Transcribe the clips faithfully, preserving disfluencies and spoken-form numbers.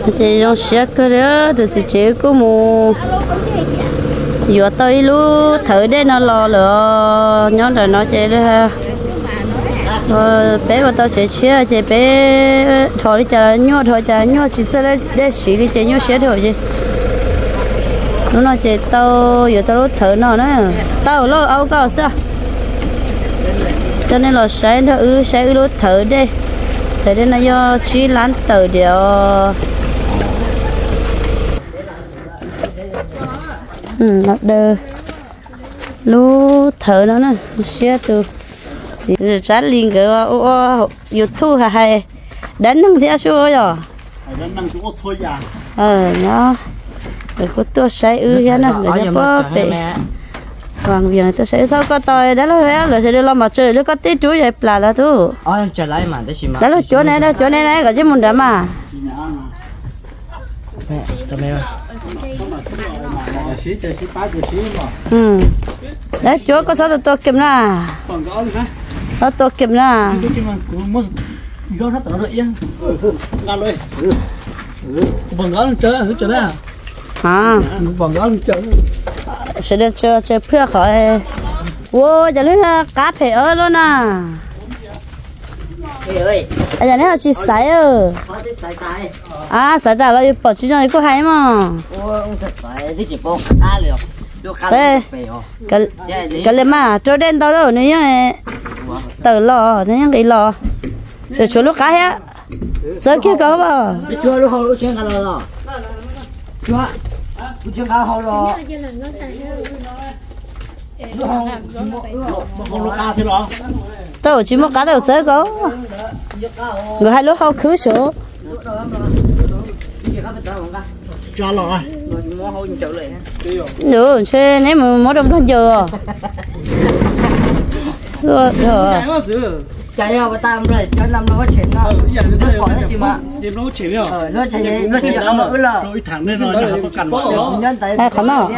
chị dùng xe cơ đó từ chị chế của mù vừa tới lúc thử đây nó lo lửa nhớ là nó chế đó ha rồi bé vào tao chế xe chị bé thôi đi chờ nhớ thôi chờ nhớ chỉ cho đây để xí đi chị nhớ xe thôi chị nó nói chị tao vừa tao lúc thử nó nữa tao lo áo cao sao cho nên là sẽ nó ư sẽ ư lúc thử đi thế nên nó do chỉ lán tờ điều ừ nó đơ lú thở nó nè xe từ giờ trả liền cái YouTube hay hay đánh năng theo số rồi đánh năng số thôi à ờ nó để có tôi sẽ ư nha nè để cho bớt để hoàng việc này tôi sẽ sao có tôi đó là là sẽ đưa làm mà chơi nó có tí chuối vậy là là tu ôi trở lại mà đấy mà đó là chỗ này đó chỗ này này có chứ muốn đám mà mẹ tao mẹ ừ đấy chỗ có sao tôi kiếm na đó tôi kiếm na bằng gáo chơi hết chơi đấy à bằng gáo chơi sẽ được chơi chơi phước khỏi wow giờ lấy cá phải ở luôn à ơi à giờ này chỉ sải ơ à sải ta là bỏ chỉ cho cái hay mà thế cái cái này mà cho đến đâu đâu nữa nhá từ lò nữa nhá cái lò chờ chú lúc cá á giờ kia có bao chưa lúc hồi lúc chưa cá rồi chưa lúc chưa cá hồi rồi tao chỉ một cá tao sẽ có người hai lúc hao khứ số cho lò nữa chơi nếu mà mỗi đồng thôn giờ rồi chạy nhau với ta rồi cho năm nó chuyện nó nó khỏi nó xí mà nó chuyện rồi nó chạy nó chạy không mở là rồi thẳng lên rồi nó có cần vào hay không nào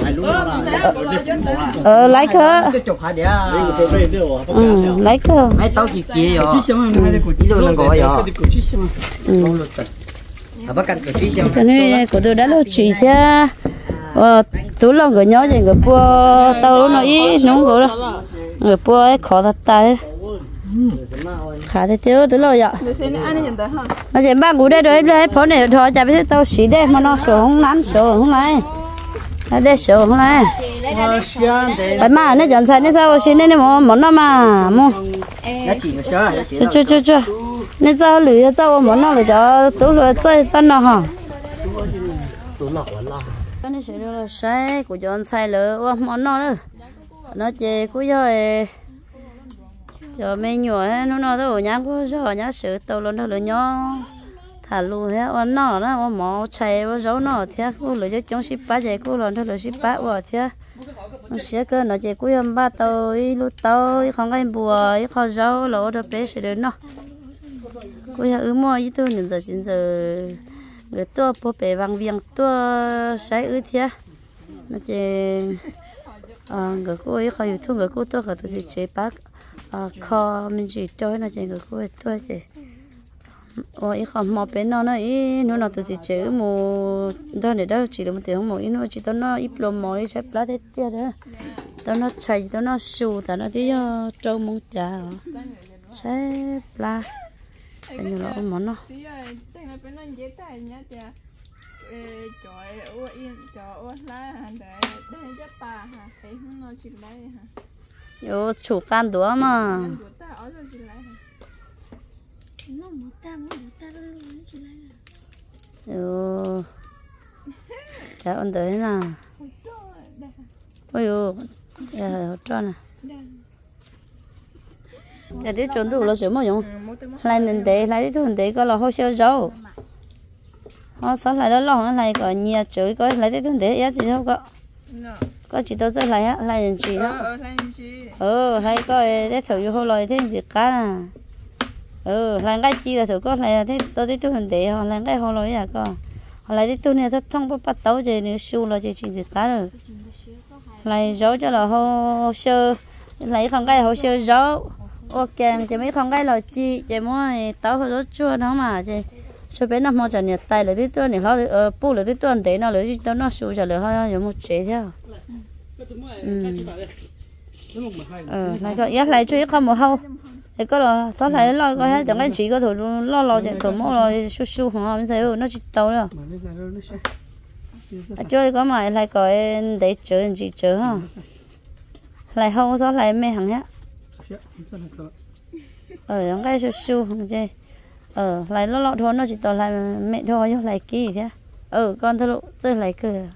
ờ lấy cơ chụp hai đĩa ừ lấy cơ mấy tao kia kia rồi đi đâu nó gọi rồi ừ à bác cần cái gì cái này của tôi đã lo chỉ thế ờ tú lòng người nhỏ gì người bua tao nó ít nóng của đó người bua ấy khó thật tay khá thì tiêu tú lo vậy nó chỉ ba cú đây rồi đấy phone này thôi chả biết tao xí đây mà nó sổ không nắn sổ không này nó đây sổ không này phải mà nó chọn sai nó sao xí nên mà món nó mà mua nó chỉ nó chưa chưa chưa chưa nên sao lười sao món nó là cho tú rồi chơi chân nó hả tú lọ lọ cái này sẽ là sai của chọn sai lỡ món nó nữa nó chê của rồi cho mấy nhỏ nó nó đâu nhang của gió nhá sự tàu lớn nó lớn nhỏ thả lù hết ăn nó nó mỏ chạy vào gió nó thế cô lười cho chúng ship ba chạy cô lớn nó lười ship ba vào thế nó sẽ cơ nó chạy của em ba tàu lúc tàu không cái bùa không gió lỗ đó bé sẽ đến nó cô ya ứ mua ít thôi nên giờ xin giờ người tua bố bé vàng viếng tua sai ứ thế nó chạy người cô ấy không yêu người cô tua cả tôi chỉ chế bác kho mình chỉ chơi nó chỉ người cô ấy tua chỉ ôi không mò bé nó nó ý nó nó từ chỉ chế mù đó để đó chỉ là một tiếng mù ý nó chỉ tao nó ít lồng mò ít xếp lá thế kia đó tao nó chạy tao nó sù tao nó tí trâu mông chả xếp lá cái như là món nó yo chủ can đũa mà yo chả ăn tới nào ôi yo giờ cho nè cái tí chuẩn đủ là sớm mà dùng lại nên để lại tí thuần để có là hỗ trợ rau họ sáng lại đó lòng lại có nhiều chữ có lại tí thuần để giá gì không có có chỉ tôi sẽ lại á lại nhận chị đó ừ hay có để thử vô hồi lại thế gì cá nè ừ lại cái chi là thử có lại thế tôi thấy tôi hình để họ lại cái hồi lại à con họ lại thấy tôi này tôi thông bắt bắt tấu gì nếu siêu là chỉ chuyện gì cá rồi lại giấu cho là hồ sơ lấy không cái hồ sơ giấu ok chỉ mấy không cái là chi chỉ muốn tấu hồ chua đó mà chị cho bé nó mò cho nhiệt tay lấy tí tuần này họ ờ bu lấy tí tuần đấy nó lấy cho nó sưu cho lấy họ giống một chế theo ừ ờ lại có ít lại chơi không một hâu thì có là sáu lại lo coi hết chẳng cái chỉ có thủ lo lo chẳng thủ mò lo su su họ bây giờ nó chỉ tàu đó chơi có mà lại coi để chơi chỉ chơi ha lại hâu sáu lại mê hàng hết ờ chẳng cái su su không chơi ờ lại lo lo thôi nó chỉ tàu lại mẹ thôi chứ lại kỳ thế ờ con thưa lộ chơi lại cười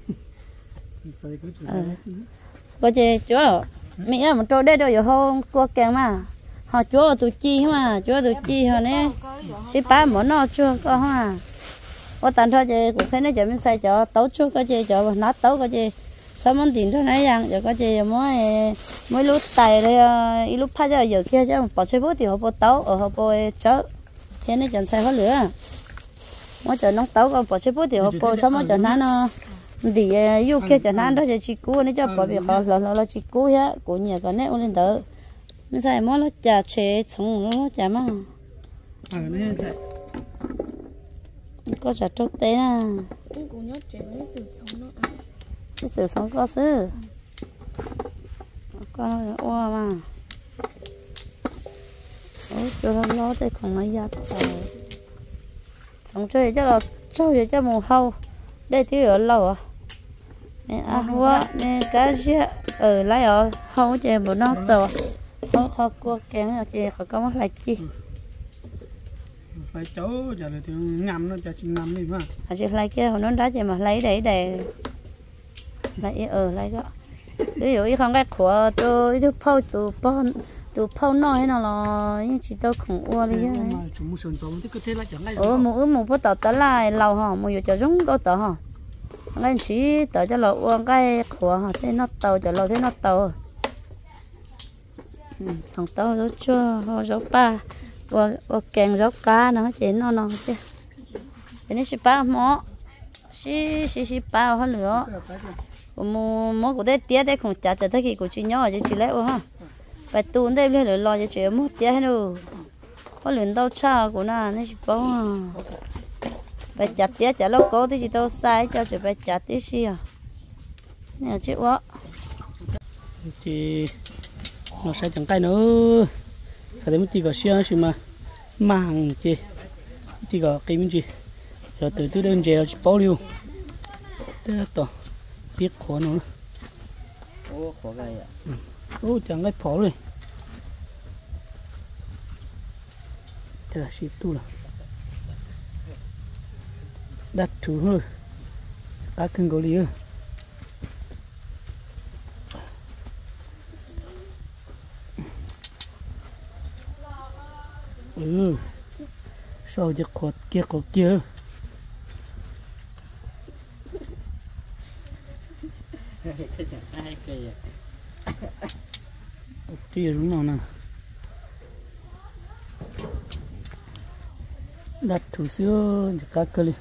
ờ có chơi chúa mẹ là một trâu đây đâu không qua kèm mà họ chúa tụi chi mà chúa tụi chi họ nè xí ba món nó chúa có ha có tận thôi chơi cũng thấy nó chơi bên sai cho tấu chúa có chơi cho nó tấu có chơi sáu món tiền thôi nãy rằng giờ có chơi mỗi mỗi lúc tài đây ít lúc phát ra giờ kia chứ bỏ chơi bố thì họ bỏ tấu ở họ bỏ chớ thế nên chẳng sai hết lửa mỗi chỗ nóng tấu còn bỏ chơi bố thì họ bỏ sáu món chỗ nó thì yêu kia cho nó đó cho chị cú nó cho bỏ việc họ là là chị cú á của nhà cái này lên tới nó sai món nó chả chế sống nó chả mà có chả trâu té à cái sự sống có sư con oa mà ôi cho nó lo tới còn nó giặt sống chơi cho là chơi cho mùa hâu đây thì ở lâu à nè à hoa nè cá gì ở lại ở không chơi bữa nó rồi không không có kén ở chơi phải có mất lại chi phải chỗ giờ là tiếng ngầm nó cho chừng ngầm đi mà à chơi lại kia họ nói đá chơi mà lấy đấy để lấy ở lấy đó ví dụ như không cái của tôi tôi phao tôi phao tôi phao nói nó là như chỉ tôi không uo đi ờ một một bữa tàu tới lại lâu hả một giờ cho chúng có tàu hả cái chỉ tàu cho lâu uo cái của hả thế nó tàu cho lâu thế nó tàu xong tàu rồi chưa họ gió ba và và kèn gió cá nó chỉ nó nó chứ thế nên chỉ ba mỏ chỉ chỉ chỉ ba hết nữa một một của đây tía đây không trả cho thế kỷ của chị nhỏ chứ chị lấy ha phải tuôn đây lên lo cho chị một tía hết rồi có luyện đâu cha của nó nó chỉ bảo phải chặt tía chặt lâu cố thì chị đâu sai cho chị phải chặt tía xí à nè chị quá thì nó sẽ chẳng tay nữa sau đấy mới chỉ có xưa xí mà màng chị chỉ có cái mình chị rồi từ từ đơn chị bảo lưu thế to biết khó nó ô khó gai ạ ô chẳng cái phỏ rồi thế là ship tu là đặt chủ hơn đã cần có lý hơn ừ sao giật khót kia khót kia kia đúng không nè đặt thủ xưa cá cơ đi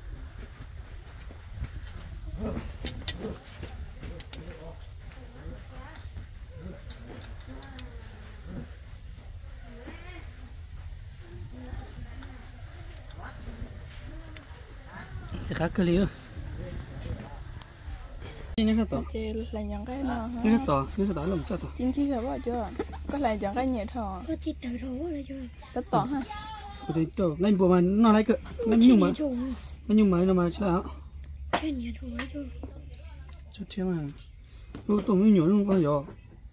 cá cơ đi nó sẽ tỏ là những cái nào nó sẽ tỏ nó sẽ tỏ làm sao tỏ chính chí là bao chưa có là những cái nhiệt thọ có thịt tỏi thổ rồi chưa tất tỏ ha cái tỏ ngay bộ mà nó lấy cái nó nhưng mà nó nhưng mà nó mà sao cái nhiệt thổ chưa chút thế mà nó tổng nó nhỏ luôn con nhỏ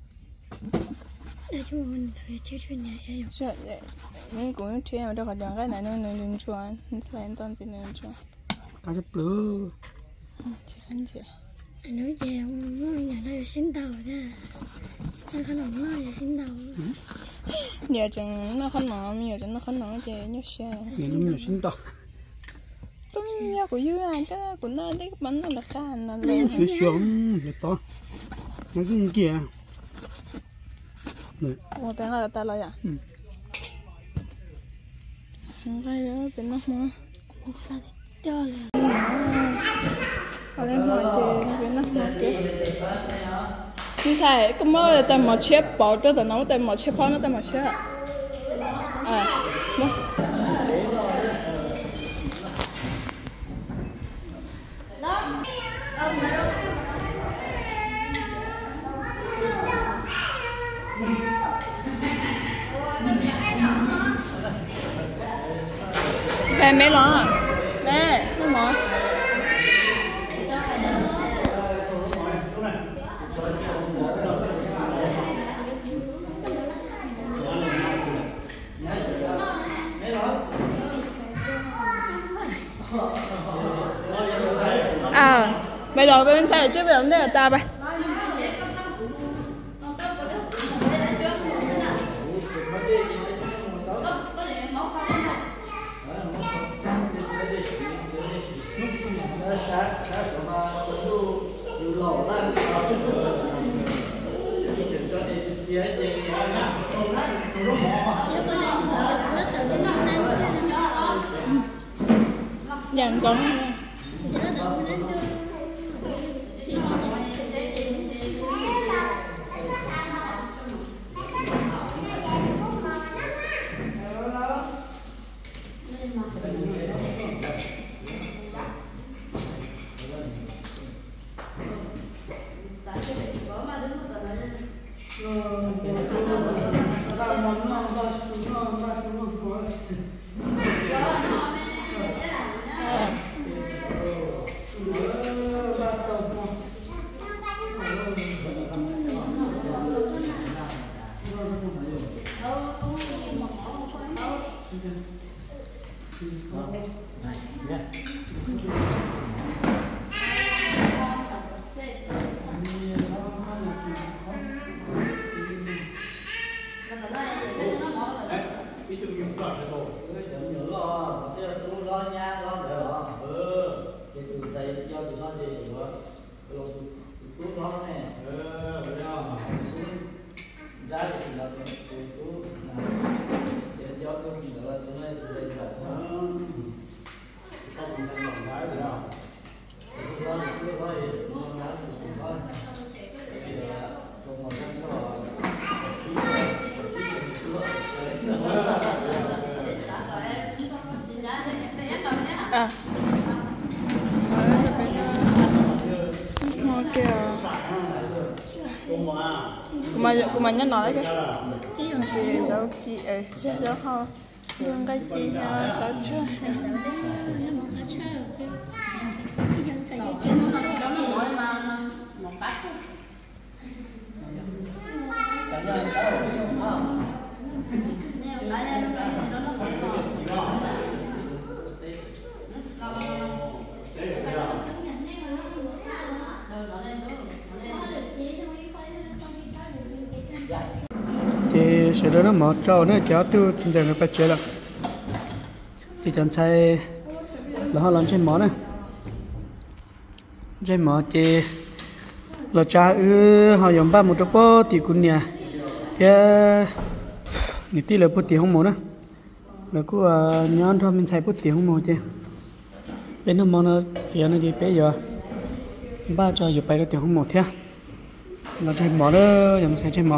để cho mình thấy chơi chuyện nhà em sợ vậy nhưng cũng chơi mà đâu có những cái này nó nên lên chuan phải toàn gì lên chuan cá chép lửa chỉ khăn chị nói về nó nhà nó xin tàu ra nó khăn nó nó xin tàu giờ chừng nó khăn nó giờ chừng nó khăn nó chơi nhớ xe giờ nó nhiều xin tỏ tôi nhớ của you à cái của nó đấy bắn nó là khăn nó lên suy xuống để to nó cứ kia này ủa bên này ta là à cái đó bên nó mà cho là ở đây mọi chuyện bên nó mà cái như thế cái mơ là tao mà chép bảo tôi tao nói tao mà chép nó tao mà chép à Ê mẹ lo mẹ nó mở à bây giờ bên xe trước bây giờ đây là ta bay dàn con à mà mà nhớ nói cái thì đâu chị ấy sẽ đâu ho luôn cái chị tao chưa thì sẽ đó nó mở trâu nữa cháu tu trên giờ nó phải chơi là thì chọn sai là họ làm trên mỏ này trên mỏ thì là cha ư họ dùng ba một trăm bó thì cũng nhà thì nị tí là bút tiền không mỏ nữa là cứ nhón thôi mình xài bút tiền không mỏ chứ bên nó mỏ nó tiền nó đi bây giờ ba cho giờ bay nó tiền không mỏ thế là trên mỏ đó dùng xài trên mỏ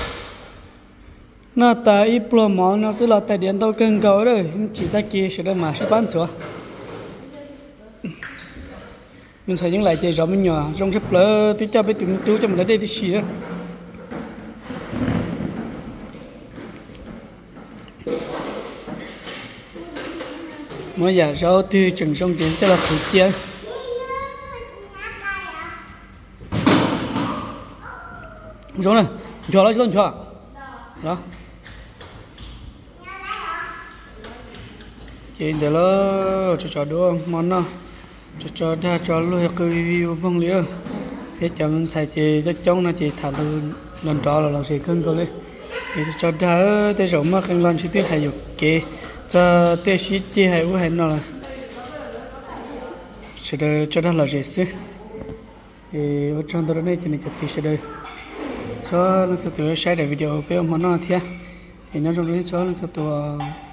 nó tại ít pro mỏ nó sẽ là tại điện tàu cần cầu rồi chỉ ta kia sẽ được mà sẽ bán sữa mình sẽ những lại chơi rõ mình nhỏ trong sắp lỡ tôi cho biết tụi mình tu cho mình ở đây thì xì đó mới giả sau thì chừng xong tiền cho là thử chia xuống này cho nó xuống cho đó chị để nó cho cho đúng món nào cho cho ra cho luôn cái review phong liễu thế chẳng xài chị rất chống nó chị thả luôn lần đó là làm gì cân cơ đấy thì cho ra tới rồi mà cần làm chi tiết hay dục kê cho tới sĩ chi hay u hay nó là sẽ được cho đó là gì chứ thì ở trong đó này thì mình sẽ sẽ được cho nó sẽ tự sai được video với món nào thế thì nó trong đó cho nó sẽ tự